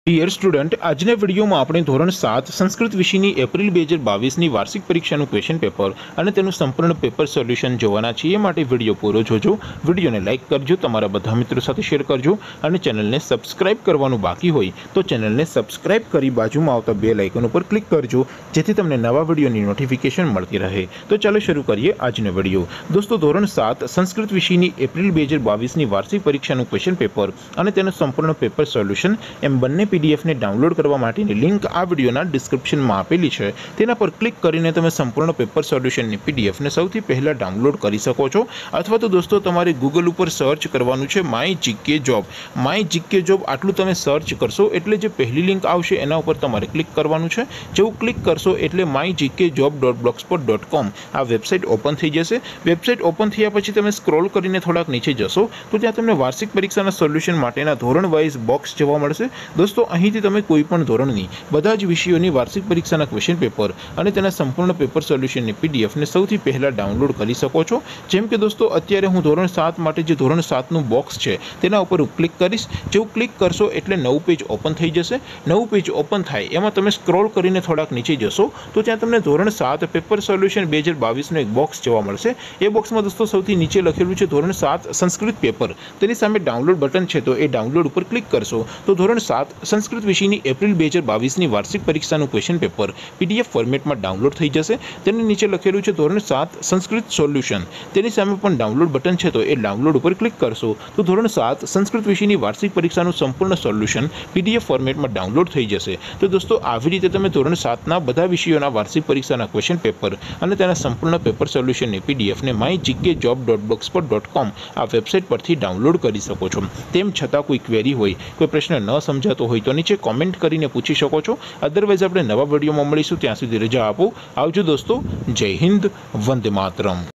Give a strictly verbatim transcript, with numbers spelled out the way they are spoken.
Dear student, આજના વિડીયોમાં આપણે ધોરણ સાત સંસ્કૃત વિષયની એપ્રિલ બે હજાર બાવીસની વાર્ષિક પરીક્ષાનું ક્વેશ્ચન પેપર અને તેનું સંપૂર્ણ પેપર સોલ્યુશન જોવાના છીએ। માટે વિડીયો પૂરો જોજો, વિડીયોને લાઇક કરજો, તમારા બધા મિત્રો સાથે શેર કરજો અને ચેનલને સબસ્ક્રાઇબ કરવાનું બાકી હોય તો ચેનલને સબસ્ક્રાઇબ કરી બાજુમાં આવતા બેલ આઇકન ઉપર ક્લિક કરજો જેથી તમને નવા વિડીયોની નોટિફિકેશન મળતી રહે। તો ચાલો શરૂ કરીએ આજનો વિડીયો। દોસ્તો, ધોરણ સાત સંસ્કૃત વિષયની એપ્રિલ બે હજાર બાવીસની વાર્ષિક પરીક્ષાનું ક્વેશ્ચન પેપર અને તેનું સંપૂર્ણ પેપર સોલ્યુશન એમ બંને पीडीएफ ने डाउनलॉड करवा माटेनी लिंक आ विडियोना डिस्क्रिप्शन में आपेली है। तेना पर क्लिक करीने तमे संपूर्ण पेपर सोल्यूशन नी पीडीएफ ने सौथी पहला डाउनलॉड करी सको छो। अथवा तो दोस्तों तमारे गूगल पर सर्च करवानुं छे my GK job. My GK job आटलू तमे सर्च करशो एटले जे पहली लिंक आवशे एना पर तमारे क्लिक करवानुं छे। जेवुं क्लिक करशो एटले my GK job dot blogspot dot com आ वेबसाइट ओपन थई जशे। वेबसाइट ओपन थया पछी तमे स्क्रॉल करीने थोड़ाक नीचे जशो तो त्यां तमने वार्षिक परीक्षाना सोल्यूशन माटेना धोरण वाइज बॉक्स जोवा मळशे। दोस्तों, અહીંથી તમે કોઈ પણ ધોરણની બધા જ વિષયોની વાર્ષિક પરીક્ષાના ક્વેશ્ચન પેપર અને તેના સંપૂર્ણ પેપર સોલ્યુશનની પીડીએફ ને સૌથી પહેલા ડાઉનલોડ કરી શકો છો। જેમ કે દોસ્તો, અત્યારે હું ધોરણ સાત માટે જે ધોરણ સાત નું બોક્સ છે તેના ઉપર હું ક્લિક કરીશ। જેવું ક્લિક કરશો એટલે નવું પેજ ઓપન થઈ જશે। નવું પેજ ઓપન થાય એમાં તમે સ્ક્રોલ કરીને થોડાક નીચે જશો તો ત્યાં તમને ધોરણ સાત પેપર સોલ્યુશન બે હજાર બાવીસ નો એક બોક્સ જોવા મળશે। એ બોક્સમાં દોસ્તો સૌથી નીચે લખેલું છે ધોરણ સાત સંસ્કૃત પેપર। તેની સામે ડાઉનલોડ બટન છે તો એ ડાઉનલોડ ઉપર ક્લિક કરશો તો ધોરણ સાત સંસ્કૃત વિષયની એપ્રિલ બે હજાર બાવીસની વાર્ષિક પરીક્ષાનું ક્વેશ્ચન પેપર પીડીએફ ફોર્મેટમાં ડાઉનલોડ થઈ જશે। તેની નીચે લખેલું છે ધોરણ સાત સંસ્કૃત સોલ્યુશન। તેની સામે પણ ડાઉનલોડ બટન છે તો એ ડાઉનલોડ ઉપર ક્લિક કરશો તો ધોરણ સાત સંસ્કૃત વિષયની વાર્ષિક પરીક્ષાનું સંપૂર્ણ સોલ્યુશન પીડીએફ ફોર્મેટમાં ડાઉનલોડ થઈ જશે। તો દોસ્તો, આવી રીતે તમે ધોરણ સાતના બધા વિષયોના વાર્ષિક પરીક્ષાના ક્વેશ્ચન પેપર અને તેના સંપૂર્ણ પેપર સોલ્યુશનની પીડીએફને my GK job dot blogspot dot com આ વેબસાઇટ પરથી ડાઉનલોડ કરી શકો છો। તેમ છતાં કોઈ ક્વેરી હોય, કોઈ પ્રશ્ન ન સમજાતો હોય તો નીચે કોમેન્ટ કરીને પૂછી શકો છો। અદરવાઇઝ આપણે નવા વિડીયોમાં મળીશું, ત્યાં સુધી રજા આપો। આવજો દોસ્તો, જય હિન્દ, વંદે માતરમ।